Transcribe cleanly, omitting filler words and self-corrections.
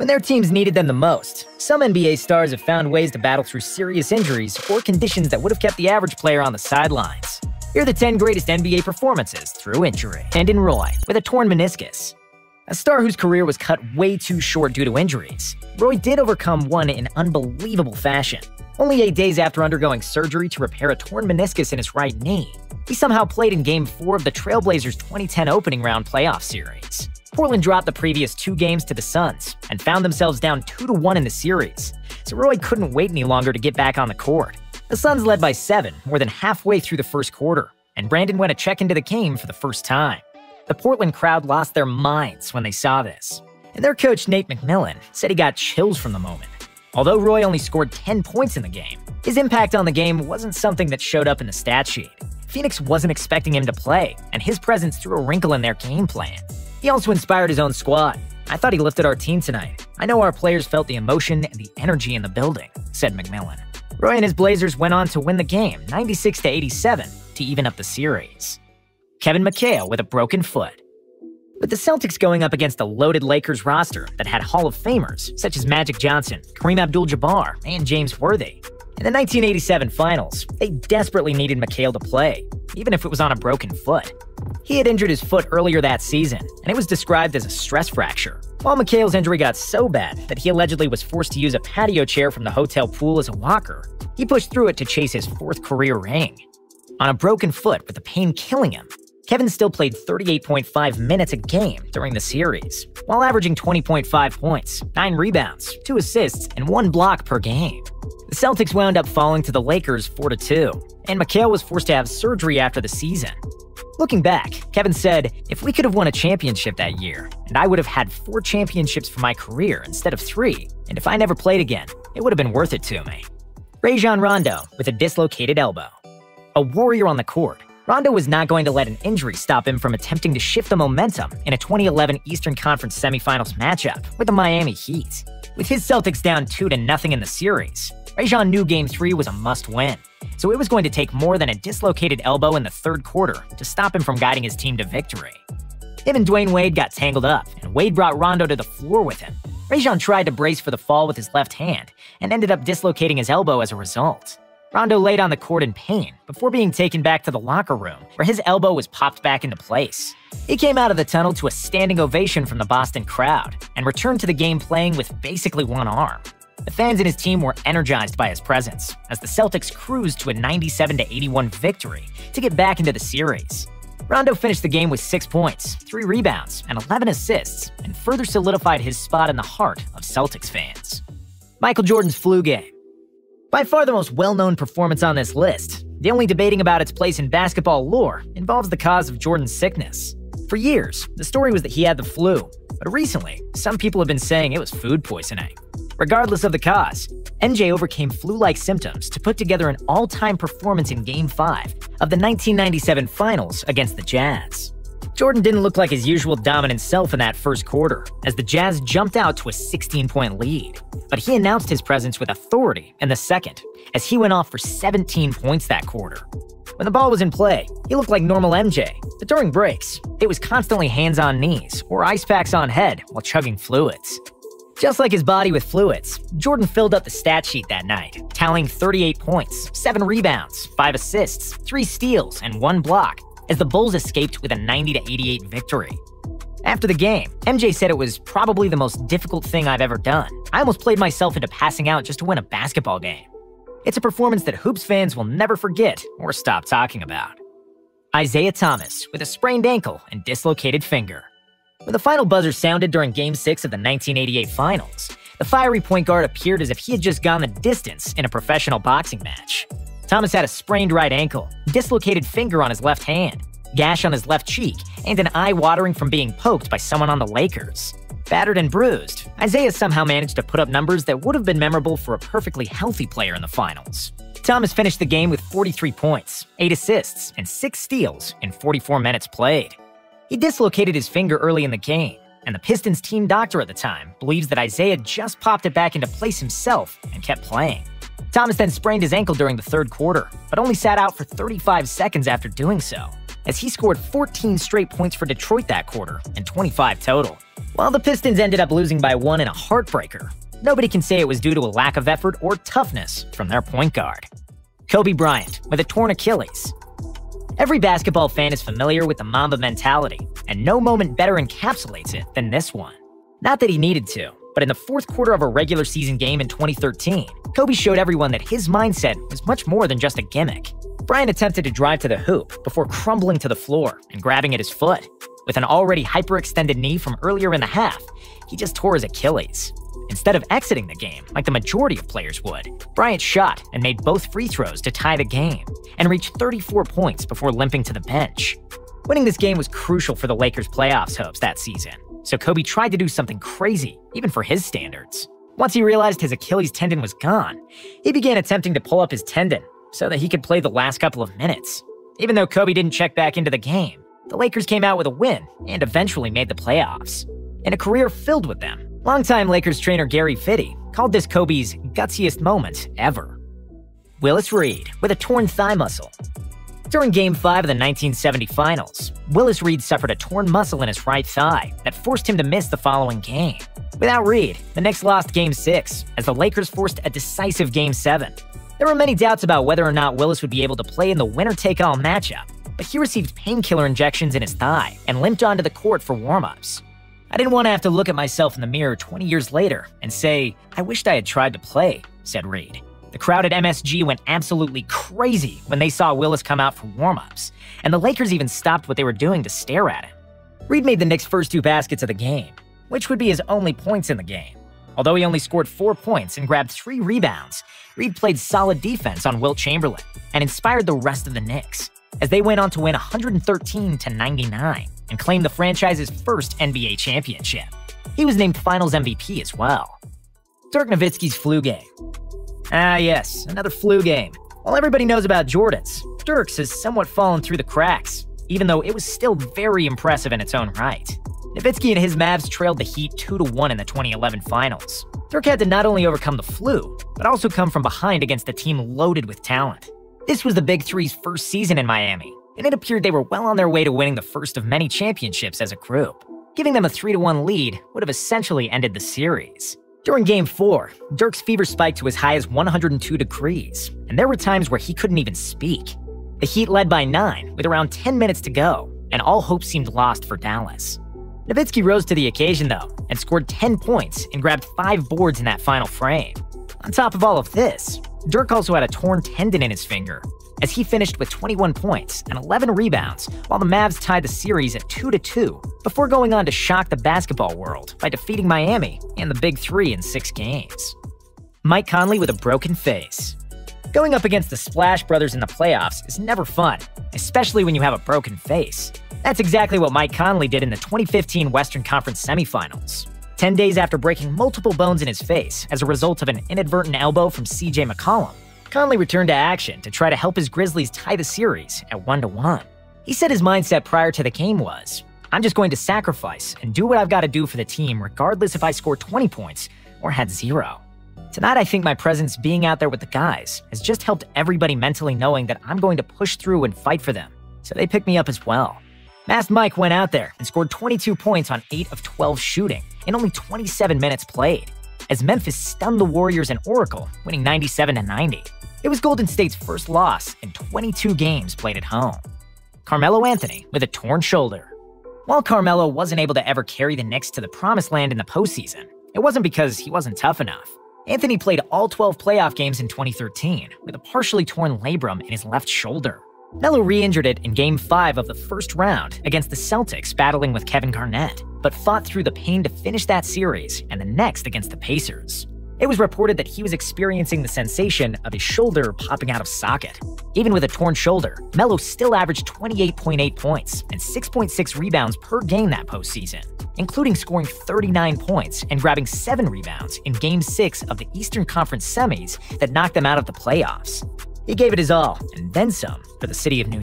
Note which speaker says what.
Speaker 1: When their teams needed them the most, some NBA stars have found ways to battle through serious injuries or conditions that would have kept the average player on the sidelines. Here are the 10 greatest NBA performances through injury. And in Roy, with a torn meniscus. A star whose career was cut way too short due to injuries, Roy did overcome one in unbelievable fashion. Only 8 days after undergoing surgery to repair a torn meniscus in his right knee, he somehow played in Game 4 of the Trailblazers' 2010 opening round playoff series. Portland dropped the previous 2 games to the Suns and found themselves down 2-1 in the series, so Roy couldn't wait any longer to get back on the court. The Suns led by 7 more than halfway through the first quarter, and Brandon went a check into the game for the first time. The Portland crowd lost their minds when they saw this, and their coach Nate McMillan said he got chills from the moment. Although Roy only scored 10 points in the game, his impact on the game wasn't something that showed up in the stat sheet. Phoenix wasn't expecting him to play, and his presence threw a wrinkle in their game plan. He also inspired his own squad. "I thought he lifted our team tonight. I know our players felt the emotion and the energy in the building," said McMillan. Roy and his Blazers went on to win the game 96-87 to even up the series. Kevin McHale with a broken foot. With the Celtics going up against a loaded Lakers roster that had Hall of Famers such as Magic Johnson, Kareem Abdul-Jabbar, and James Worthy, in the 1987 Finals, they desperately needed McHale to play, even if it was on a broken foot. He had injured his foot earlier that season, and it was described as a stress fracture. While McHale's injury got so bad that he allegedly was forced to use a patio chair from the hotel pool as a walker, he pushed through it to chase his 4th career ring. On a broken foot with the pain killing him, Kevin still played 38.5 minutes a game during the series, while averaging 20.5 points, 9 rebounds, 2 assists, and 1 block per game. The Celtics wound up falling to the Lakers 4-2, and McHale was forced to have surgery after the season. Looking back, Kevin said, "If we could have won a championship that year, and I would have had 4 championships for my career instead of 3, and if I never played again, it would have been worth it to me." Rajon Rondo with a dislocated elbow. A warrior on the court, Rondo was not going to let an injury stop him from attempting to shift the momentum in a 2011 Eastern Conference semifinals matchup with the Miami Heat. With his Celtics down 2-0 in the series, Rajon knew Game 3 was a must-win, so it was going to take more than a dislocated elbow in the 3rd quarter to stop him from guiding his team to victory. Him and Dwayne Wade got tangled up, and Wade brought Rondo to the floor with him. Rajon tried to brace for the fall with his left hand, and ended up dislocating his elbow as a result. Rondo laid on the court in pain before being taken back to the locker room, where his elbow was popped back into place. He came out of the tunnel to a standing ovation from the Boston crowd, and returned to the game playing with basically one arm. The fans and his team were energized by his presence, as the Celtics cruised to a 97-81 victory to get back into the series. Rondo finished the game with 6 points, 3 rebounds, and 11 assists, and further solidified his spot in the heart of Celtics fans. Michael Jordan's flu game. By far the most well-known performance on this list, the only debating about its place in basketball lore involves the cause of Jordan's sickness. For years, the story was that he had the flu, but recently, some people have been saying it was food poisoning. Regardless of the cause, MJ overcame flu-like symptoms to put together an all-time performance in Game 5 of the 1997 Finals against the Jazz. Jordan didn't look like his usual dominant self in that first quarter, as the Jazz jumped out to a 16-point lead. But he announced his presence with authority in the second, as he went off for 17 points that quarter. When the ball was in play, he looked like normal MJ, but during breaks, it was constantly hands on knees or ice packs on head while chugging fluids. Just like his body with fluids, Jordan filled up the stat sheet that night, tallying 38 points, 7 rebounds, 5 assists, 3 steals, and 1 block, as the Bulls escaped with a 90-88 victory. After the game, MJ said it was probably the most difficult thing I've ever done. I almost played myself into passing out just to win a basketball game. It's a performance that Hoops fans will never forget or stop talking about. Isaiah Thomas with a sprained ankle and dislocated finger. When the final buzzer sounded during Game 6 of the 1988 Finals, the fiery point guard appeared as if he had just gone the distance in a professional boxing match. Thomas had a sprained right ankle, dislocated finger on his left hand, gash on his left cheek, and an eye watering from being poked by someone on the Lakers. Battered and bruised, Isaiah somehow managed to put up numbers that would have been memorable for a perfectly healthy player in the finals. Thomas finished the game with 43 points, 8 assists, and 6 steals in 44 minutes played. He dislocated his finger early in the game, and the Pistons team doctor at the time believes that Isaiah just popped it back into place himself and kept playing. Thomas then sprained his ankle during the 3rd quarter, but only sat out for 35 seconds after doing so, as he scored 14 straight points for Detroit that quarter and 25 total. While the Pistons ended up losing by 1 in a heartbreaker, nobody can say it was due to a lack of effort or toughness from their point guard. Kobe Bryant with a torn Achilles. Every basketball fan is familiar with the Mamba mentality, and no moment better encapsulates it than this one. Not that he needed to, but in the fourth quarter of a regular season game in 2013, Kobe showed everyone that his mindset was much more than just a gimmick. Bryant attempted to drive to the hoop before crumbling to the floor and grabbing at his foot. With an already hyperextended knee from earlier in the half, he just tore his Achilles. Instead of exiting the game like the majority of players would, Bryant shot and made both free throws to tie the game and reached 34 points before limping to the bench. Winning this game was crucial for the Lakers' playoffs hopes that season, so Kobe tried to do something crazy, even for his standards. Once he realized his Achilles tendon was gone, he began attempting to pull up his tendon so that he could play the last couple of minutes. Even though Kobe didn't check back into the game, the Lakers came out with a win and eventually made the playoffs. In a career filled with them, longtime Lakers trainer Gary Fitty called this Kobe's gutsiest moment ever. Willis Reed with a torn thigh muscle. During Game 5 of the 1970 Finals, Willis Reed suffered a torn muscle in his right thigh that forced him to miss the following game. Without Reed, the Knicks lost Game 6 as the Lakers forced a decisive Game 7. There were many doubts about whether or not Willis would be able to play in the winner-take-all matchup, but he received painkiller injections in his thigh and limped onto the court for warm-ups. "I didn't want to have to look at myself in the mirror 20 years later and say, I wished I had tried to play," said Reed. The crowd at MSG went absolutely crazy when they saw Willis come out for warm-ups, and the Lakers even stopped what they were doing to stare at him. Reed made the Knicks' first 2 baskets of the game, which would be his only points in the game. Although he only scored 4 points and grabbed 3 rebounds, Reed played solid defense on Wilt Chamberlain and inspired the rest of the Knicks, as they went on to win 113-99 and claim the franchise's first NBA championship. He was named Finals MVP as well. Dirk Nowitzki's flu game. Ah yes, another flu game. While everybody knows about Jordan's, Dirk's has somewhat fallen through the cracks, even though it was still very impressive in its own right. Nowitzki and his Mavs trailed the Heat 2-1 in the 2011 Finals. Dirk had to not only overcome the flu, but also come from behind against a team loaded with talent. This was the Big Three's first season in Miami, and it appeared they were well on their way to winning the first of many championships as a group. Giving them a 3-1 lead would have essentially ended the series. During Game 4, Dirk's fever spiked to as high as 102 degrees, and there were times where he couldn't even speak. The Heat led by 9 with around 10 minutes to go, and all hope seemed lost for Dallas. Nowitzki rose to the occasion though, and scored 10 points and grabbed 5 boards in that final frame. On top of all of this, Dirk also had a torn tendon in his finger, as he finished with 21 points and 11 rebounds while the Mavs tied the series at 2-2 before going on to shock the basketball world by defeating Miami and the Big Three in 6 games. Mike Conley with a broken face. Going up against the Splash Brothers in the playoffs is never fun, especially when you have a broken face. That's exactly what Mike Conley did in the 2015 Western Conference semifinals. 10 days after breaking multiple bones in his face as a result of an inadvertent elbow from CJ McCollum, Conley returned to action to try to help his Grizzlies tie the series at 1-1. He said his mindset prior to the game was, "I'm just going to sacrifice and do what I've got to do for the team regardless if I score 20 points or had 0. Tonight I think my presence being out there with the guys has just helped everybody mentally knowing that I'm going to push through and fight for them, so they picked me up as well." Masked Mike went out there and scored 22 points on 8 of 12 shooting in only 27 minutes played, as Memphis stunned the Warriors and Oracle, winning 97-90. It was Golden State's first loss in 22 games played at home. Carmelo Anthony with a torn shoulder. While Carmelo wasn't able to ever carry the Knicks to the promised land in the postseason, it wasn't because he wasn't tough enough. Anthony played all 12 playoff games in 2013 with a partially torn labrum in his left shoulder. Melo re-injured it in Game 5 of the first round against the Celtics battling with Kevin Garnett, but fought through the pain to finish that series and the next against the Pacers. It was reported that he was experiencing the sensation of his shoulder popping out of socket. Even with a torn shoulder, Melo still averaged 28.8 points and 6.6 rebounds per game that postseason, including scoring 39 points and grabbing 7 rebounds in Game 6 of the Eastern Conference semis that knocked them out of the playoffs. He gave it his all, and then some, for the city of New